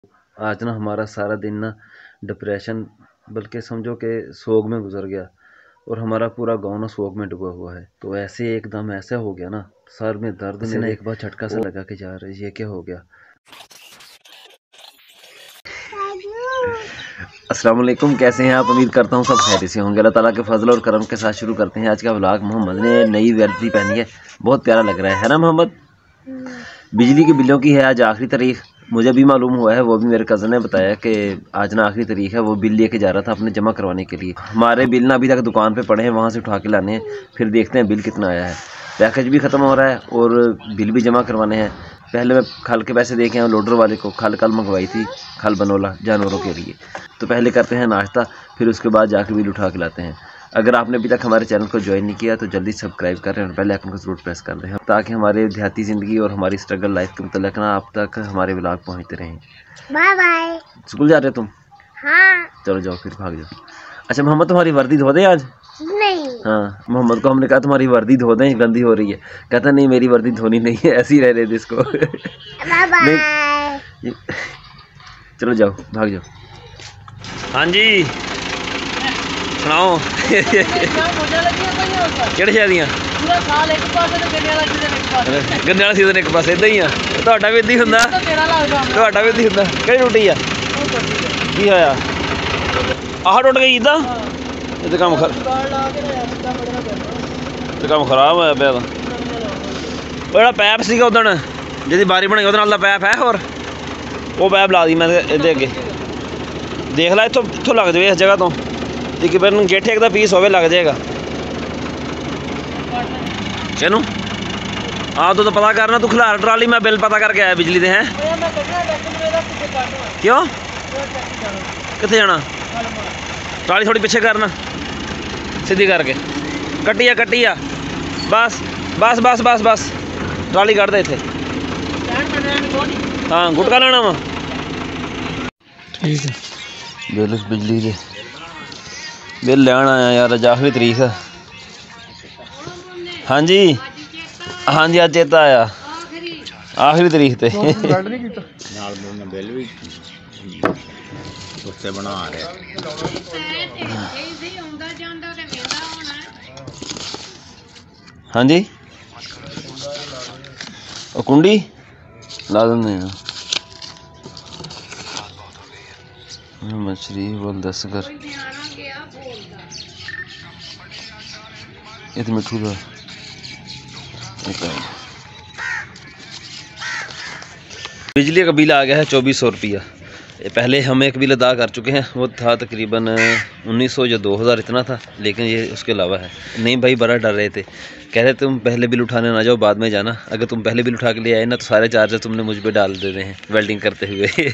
आज ना हमारा सारा दिन ना डिप्रेशन बल्कि समझो कि सोग में गुजर गया और हमारा पूरा गांव ना सोग में डूबा हुआ है। तो ऐसे एकदम ऐसा हो गया ना, सर में दर्द से ना एक बार झटका सा लगा कि यार ये क्या हो गया। अस्सलाम वालेकुम, कैसे हैं आप? उम्मीद करता हूँ सब खैरियत से होंगे। अल्लाह ताला के फजल और करम के साथ शुरू करते हैं आज का व्लॉग। मोहम्मद ने नई वर्दी पहनी है, बहुत प्यारा लग रहा है ना मोहम्मद? बिजली के बिलों की है आज आखिरी तारीख। मुझे भी मालूम हुआ है, वो भी मेरे कज़न ने बताया कि आज ना आखिरी तारीख है। वो बिल लेके जा रहा था अपने जमा करवाने के लिए। हमारे बिल ना अभी तक दुकान पे पड़े हैं, वहाँ से उठा के लाने हैं, फिर देखते हैं बिल कितना आया है। पैकेज भी ख़त्म हो रहा है और बिल भी जमा करवाने हैं। पहले मैं खल के पैसे दे के आया लोडर वाले को। खल कल मंगवाई थी, खल बनोला जानवरों के लिए। तो पहले करते हैं नाश्ता, फिर उसके बाद जाके बिल उठा के लाते हैं। अगर आपने अभी तक हमारे चैनल को ज्वाइन नहीं किया तो जल्दी सब्सक्राइब करें और बेल आइकन को जरूर प्रेस कर दें, ताकि हमारे देहाती ज़िंदगी और हमारी स्ट्रगल लाइफ के मुतल्लिक़ ना आप तक हमारे व्लॉग पहुंचते रहें। Bye bye. स्कूल जा रहे हो तुम? हाँ। चलो जाओ, फिर भाग जाओ। अच्छा मोहम्मद, तुम्हारी वर्दी धो दें आज? नहीं। हाँ, मोहम्मद को हमने कहा तुम्हारी वर्दी धो दें, गंदी हो रही है। कहता नहीं, मेरी वर्दी धोनी नहीं है, ऐसी ही रहने दे इसको। Bye bye. चलो जाओ, भाग जाओ। हाँ जी सुनाओ। ਕਿਹੜੇ ਸ਼ਹਿਰ ਦੀਆਂ? ਪੂਰਾ ਸਾਲ ਇੱਕ ਪਾਸੇ ਤੇ ਗੰਨੇ ਵਾਲਾ ਸੀਜ਼ਨ ਇੱਕ ਪਾਸੇ। ਗੰਨੇ ਵਾਲਾ ਸੀਜ਼ਨ ਇੱਕ ਪਾਸੇ, ਇਦਾਂ ਹੀ ਆ। ਤੁਹਾਡਾ ਵੀ ਇਦਾਂ ਹੀ ਹੁੰਦਾ? ਤੁਹਾਡਾ ਵੀ ਇਦਾਂ ਹੀ ਹੁੰਦਾ? ਕਿਹੜੀ ਟੁੱਟੀ ਆ? ਕੀ ਹੋਇਆ? ਆਹ ਟੁੱਟ ਗਈ ਇਦਾਂ? ਇਹ ਤਾਂ ਕੰਮ ਖਰਾਬ ਹੋਇਆ ਪਿਆ। ਉਹ ਜਿਹੜਾ ਪੈਪ ਸੀਗਾ ਉਦਣ ਜਿਹਦੀ ਬਾਰੀ ਬਣੀ, ਉਹਦੇ ਨਾਲ ਦਾ ਪੈਪ ਹੈ ਹੋਰ? ਉਹ ਪੈਪ ਲਾ ਦੀ ਮੈਂ ਇਹਦੇ ਅੱਗੇ। ਦੇਖ ਲੈ ਇੱਥੋਂ ਲੱਗ ਜਾਵੇ ਇਸ ਜਗ੍ਹਾ ਤੋਂ। ਤਕਰੀਬਨ ਗੇਠੇ ਦਾ ਪੀਸ ਹੋਵੇ ਲੱਗ ਜਾਏਗਾ। ਚੈਨੂੰ ਆਹ ਤੋਂ ਤਾਂ ਪਤਾ ਕਰਨਾ, ਤੂੰ ਖਿਲਾਰ ਟਰਾਲੀ। ਮੈਂ ਬਿੱਲ ਪਤਾ ਕਰਕੇ ਆਇਆ ਬਿਜਲੀ ਦੇ। ਹੈ ਕਿਉਂ? ਕਿੱਥੇ ਜਾਣਾ? ਟਰਾਲੀ ਥੋੜੀ ਪਿੱਛੇ ਕਰਨਾ, ਸਿੱਧੀ ਕਰਕੇ। ਕੱਟੀ ਆ ਬਸ ਬਸ ਬਸ ਬਸ ਬਸ। ਟਰਾਲੀ ਕੱਢ ਦੇ ਇੱਥੇ। ਹਾਂ ਗੁਟਕਾ ਲੈਣਾ ਵਾ। ਠੀਕ ਹੈ। ਬਿੱਲ ਬਿਜਲੀ ਦੇ ਬਿੱਲ ਲੈਣ ਆਇਆ ਯਾਰ, ਅੱਜ ਆਖਰੀ ਤਰੀਕ ਹੈ। ਹਾਂਜੀ ਹਾਂਜੀ ਅੱਜ ਚੇਤਾ ਆਇਆ, ਆਖਰੀ ਤਰੀਕ ਤੇ। ਨਾਲ ਬਿੱਲ ਵੀ ਉੱਤੇ ਬਣਾ ਰਿਹਾ। ਹਾਂਜੀ ਉਹ ਕੁੰਡੀ ਲਾ ਦਿੰਦੇ ਆ। ਮਛਲੀ ਬੋਲ ਦਸਗਰ ਇਹ ਤਾਂ ਮਿੱਠੂ ਦਾ। बिजली का बिल आ गया है 2400 रुपया। पहले हम एक बिल अदा कर चुके हैं, वो था तकरीबन 1900 या 2000 इतना था, लेकिन ये उसके अलावा है। नहीं भाई बड़ा डर रहे थे, कह रहे तुम पहले बिल उठाने ना जाओ, बाद में जाना। अगर तुम पहले बिल उठा के ले आए ना तो सारे चार्जर तुमने मुझ पे डाल देते हैं वेल्डिंग करते हुए।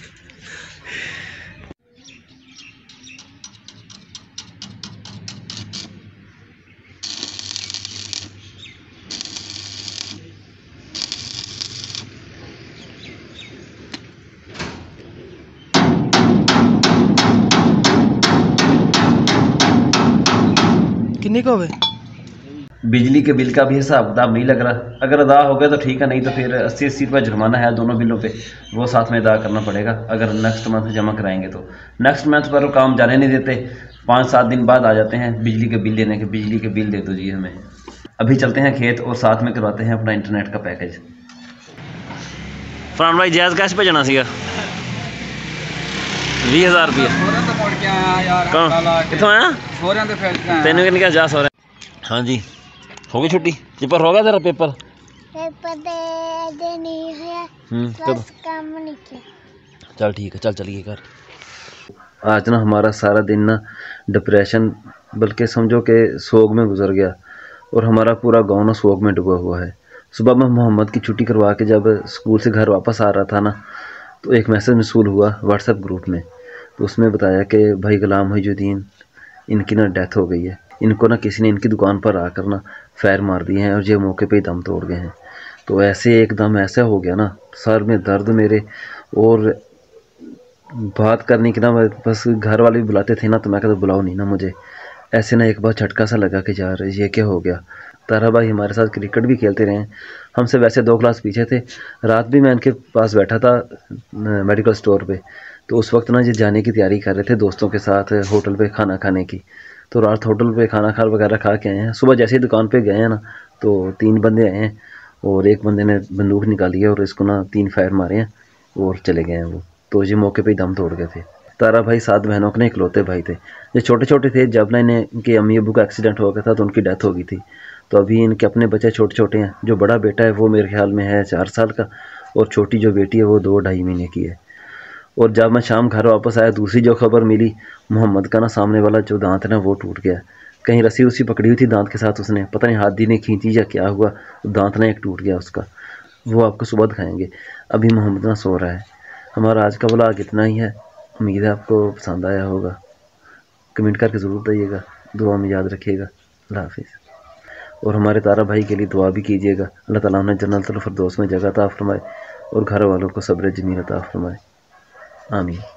कितने का होवे? बिजली के बिल का भी हिसाब किताब नहीं लग रहा। अगर अदा हो गया तो ठीक है, नहीं तो फिर 80-80 रुपये जुर्माना है दोनों बिलों पे, वो साथ में अदा करना पड़ेगा अगर नेक्स्ट मंथ जमा कराएंगे तो। नेक्स्ट मंथ पर काम जाने नहीं देते, 5-7 दिन बाद आ जाते हैं बिजली के बिल देने के। बिजली के बिल दे दो जी हमें। अभी चलते हैं खेत और साथ में करवाते हैं अपना इंटरनेट का पैकेज। फरहान भाई जायज़ कैश पे जाना सीगा 20,000 रुपये। कितों आया? तेन कितने क्या जा सो रहे? हाँ जी हो गई छुट्टी? पेपर हो गया तेरा? पेपर नहीं है, बस काम नहीं किया। चल ठीक है, चल चलिए घर। आज ना हमारा सारा दिन ना डिप्रेशन बल्कि समझो कि सोग में गुजर गया और हमारा पूरा गांव ना सोग में डूबा हुआ है। सुबह मैं मोहम्मद की छुट्टी करवा के जब स्कूल से घर वापस आ रहा था ना, तो एक मैसेज मसूल हुआ व्हाट्सएप ग्रुप में। तो उसमें बताया कि भाई गुलाम मुहिजुद्दीन इनकी ना डेथ हो गई है। इनको ना किसी ने इनकी दुकान पर आकर ना फायर मार दिए हैं और ये मौके पे ही दम तोड़ गए हैं। तो ऐसे एकदम ऐसा हो गया ना, सर में दर्द मेरे, और बात करने की ना बस घर वाले भी बुलाते थे ना तो मैं कहता बुलाओ नहीं ना मुझे। ایسے نہ ایک بار جھٹکا سا لگا کہ یار یہ کیا ہو گیا۔ طاہرہ بھائی ہمارے ساتھ کرکٹ بھی کھیلتے رہے ہیں، ہم سے ویسے 2 کلاس پیچھے تھے۔ رات بھی میں ان کے پاس بیٹھا تھا میڈیکل سٹور پہ، تو اس وقت نا یہ جانے کی تیاری کر رہے تھے دوستوں کے ساتھ ہوٹل پہ کھانا کھانے کی۔ تو رات ہوٹل پہ کھانا وغیرہ کھا کے آئے ہیں، صبح جیسے ہی دکان پہ گئے ہیں نا تو 3 بندے آئے ہیں، اور ایک بندے نے بندوق نکالی ہے اور اس کو نا 3 فائر مارے ہیں اور چلے گئے ہیں وہ۔ تو یہ موقع پہ ہی دم توڑ گئے تھے۔ طاہرہ بھائی 7 بہنوں کے اکلوتے بھائی تھے، یہ چھوٹے چھوٹے تھے جب نا ان کے امی ابو کا ایکسیڈنٹ ہو گیا تھا تو ان کی ڈیتھ ہو گئی تھی۔ تو ابھی ان کے اپنے بچے چھوٹے چھوٹے ہیں، جو بڑا بیٹا ہے وہ میرے خیال میں ہے 4 سال کا، اور چھوٹی جو بیٹی ہے وہ 2-2.5 مہینے کی ہے۔ اور جب میں شام گھر واپس آیا دوسری جو خبر ملی، محمد کا نا سامنے والا جو دانت ہے نا وہ ٹوٹ گیا، کہیں رسی اسی پکڑی ہوئی تھی دانت کے ساتھ، اس نے پتہ نہیں ہاتھ دی نے کھینچی یا کیا ہوا، دانت نا ایک ٹوٹ گیا اس کا۔ وہ آپ کو صبح دکھائیں گے۔ ابھی محمد نا سو رہا ہے۔ ہمارا آج کا ولاگ اتنا ہی ہے، امید ہے آپ کو پسند آیا ہوگا۔ کمنٹ کر کے ضرور بتائیے گا، دعا میں یاد رکھیے گا۔ اللہ حافظ۔ اور ہمارے طاہرہ بھائی کے لیے دعا بھی کیجیے گا، اللہ تعالیٰ انہیں جنت الفردوس میں جگہ عطا فرمائے اور گھر والوں کو صبر جمیل عطا فرمائے، آمین۔